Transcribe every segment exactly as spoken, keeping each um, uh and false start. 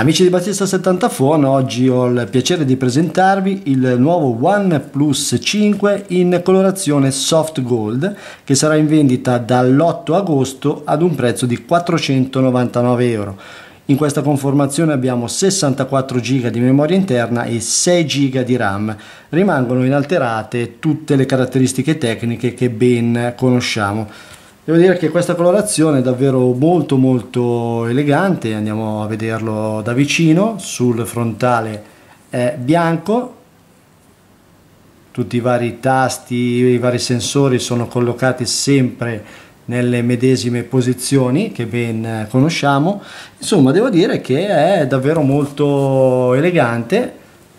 Amici di Battista settanta Phone, oggi ho il piacere di presentarvi il nuovo OnePlus cinque in colorazione soft gold che sarà in vendita dall'otto agosto ad un prezzo di quattrocentonovantanove euro. In questa conformazione abbiamo sessantaquattro giga di memoria interna e sei giga di RAM. Rimangono inalterate tutte le caratteristiche tecniche che ben conosciamo. Devo dire che questa colorazione è davvero molto molto elegante. Andiamo a vederlo da vicino. Sul frontale è bianco, tutti i vari tasti, i vari sensori sono collocati sempre nelle medesime posizioni che ben conosciamo. Insomma, devo dire che è davvero molto elegante,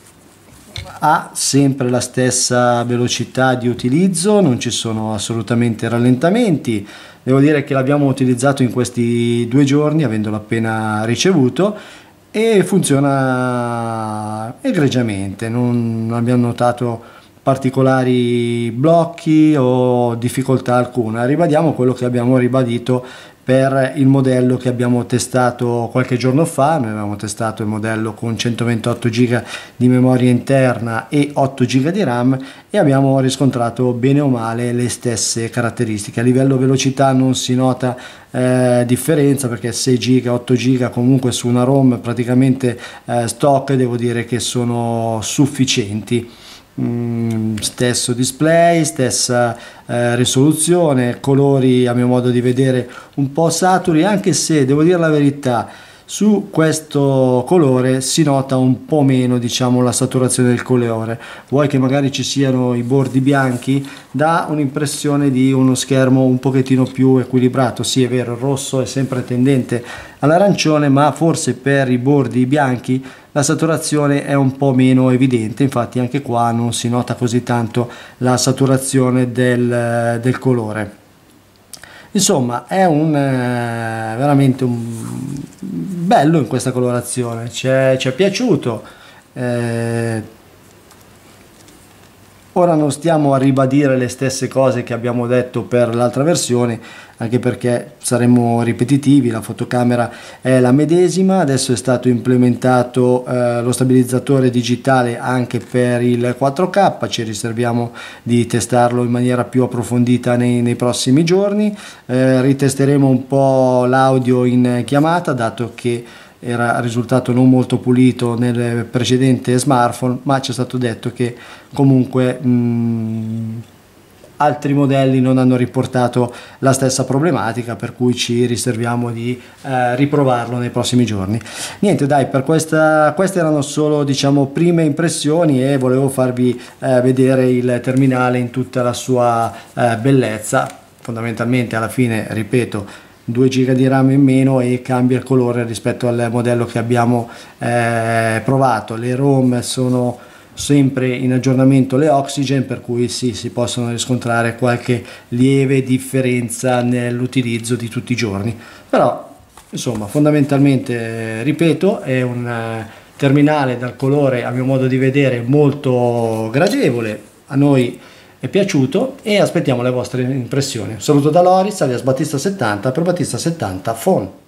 ha sempre la stessa velocità di utilizzo, non ci sono assolutamente rallentamenti. Devo dire che l'abbiamo utilizzato in questi due giorni avendolo appena ricevuto e funziona egregiamente, non abbiamo notato particolari blocchi o difficoltà alcuna. Ribadiamo quello che abbiamo ribadito per il modello che abbiamo testato qualche giorno fa. Noi avevamo testato il modello con centoventotto giga di memoria interna e otto giga di RAM e abbiamo riscontrato bene o male le stesse caratteristiche. A livello velocità non si nota eh, differenza, perché sei giga, otto giga comunque su una ROM praticamente eh, stock, devo dire che sono sufficienti. Mm, stesso display, stessa eh, risoluzione, colori a mio modo di vedere un po' saturi, anche se devo dire la verità, su questo colore si nota un po' meno, diciamo, la saturazione del colore. Vuoi che magari ci siano i bordi bianchi, dà un'impressione di uno schermo un pochettino più equilibrato. Sì, è vero, il rosso è sempre tendente all'arancione, ma forse per i bordi bianchi la saturazione è un po' meno evidente. Infatti anche qua non si nota così tanto la saturazione del, del colore. Insomma, è un eh, veramente un bello in questa colorazione, ci è, ci è piaciuto. Eh, ora non stiamo a ribadire le stesse cose che abbiamo detto per l'altra versione, anche perché saremmo ripetitivi. La fotocamera è la medesima, adesso è stato implementato eh, lo stabilizzatore digitale anche per il quattro K, ci riserviamo di testarlo in maniera più approfondita nei, nei prossimi giorni. Eh, ritesteremo un po' l'audio in chiamata, dato che era risultato non molto pulito nel precedente smartphone, ma ci è stato detto che comunque mh, altri modelli non hanno riportato la stessa problematica, per cui ci riserviamo di eh, riprovarlo nei prossimi giorni. Niente, dai, per questa queste erano solo, diciamo, prime impressioni e volevo farvi eh, vedere il terminale in tutta la sua eh, bellezza. Fondamentalmente alla fine, ripeto, due giga di RAM in meno e cambia il colore rispetto al modello che abbiamo eh, provato. Le ROM sono sempre in aggiornamento, le Oxygen, per cui sì, si possono riscontrare qualche lieve differenza nell'utilizzo di tutti i giorni, però insomma fondamentalmente, ripeto, è un eh, terminale dal colore a mio modo di vedere molto gradevole. A noi è piaciuto e aspettiamo le vostre impressioni. Un saluto da Loris alias Battista settanta per Battista settanta Phone.